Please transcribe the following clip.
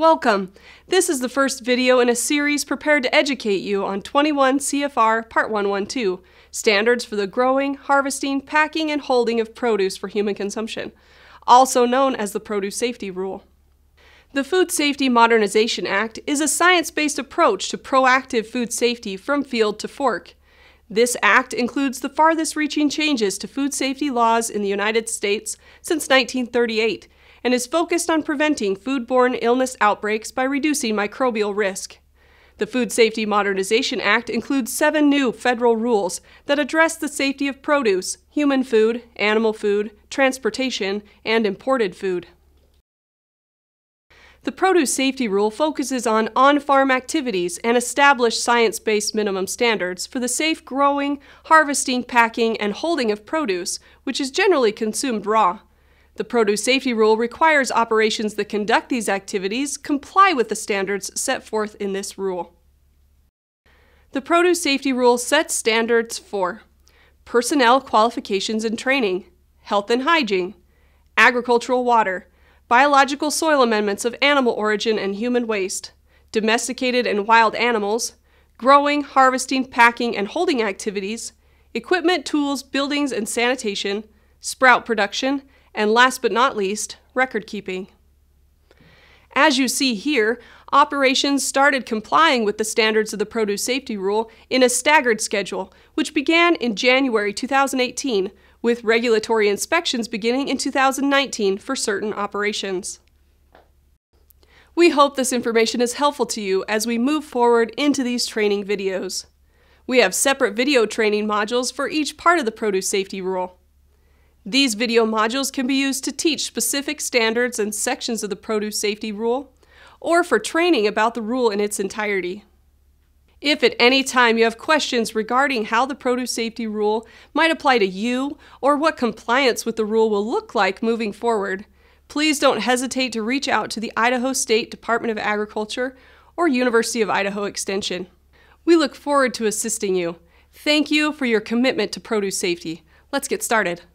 Welcome! This is the first video in a series prepared to educate you on 21 CFR Part 112, Standards for the Growing, Harvesting, Packing, and Holding of Produce for Human Consumption, also known as the Produce Safety Rule. The Food Safety Modernization Act is a science-based approach to proactive food safety from field to fork. This act includes the farthest-reaching changes to food safety laws in the United States since 1938, and is focused on preventing foodborne illness outbreaks by reducing microbial risk. The Food Safety Modernization Act includes 7 new federal rules that address the safety of produce, human food, animal food, transportation, and imported food. The Produce Safety Rule focuses on on-farm activities and established science-based minimum standards for the safe growing, harvesting, packing, and holding of produce, which is generally consumed raw. The Produce Safety Rule requires operations that conduct these activities comply with the standards set forth in this rule. The Produce Safety Rule sets standards for personnel qualifications and training, health and hygiene, agricultural water, biological soil amendments of animal origin and human waste, domesticated and wild animals, growing, harvesting, packing, and holding activities, equipment, tools, buildings, and sanitation, sprout production, and last but not least, record keeping. As you see here, operations started complying with the standards of the Produce Safety Rule in a staggered schedule, which began in January 2018, with regulatory inspections beginning in 2019 for certain operations. We hope this information is helpful to you as we move forward into these training videos. We have separate video training modules for each part of the Produce Safety Rule. These video modules can be used to teach specific standards and sections of the Produce Safety Rule, or for training about the rule in its entirety. If at any time you have questions regarding how the Produce Safety Rule might apply to you, or what compliance with the rule will look like moving forward, please don't hesitate to reach out to the Idaho State Department of Agriculture or University of Idaho Extension. We look forward to assisting you. Thank you for your commitment to produce safety. Let's get started.